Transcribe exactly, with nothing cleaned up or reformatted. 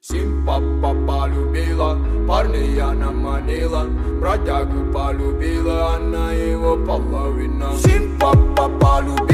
Симпапа полюбила, парня Яна манила, бродягу полюбила, она его половина. Симпапа полюбила.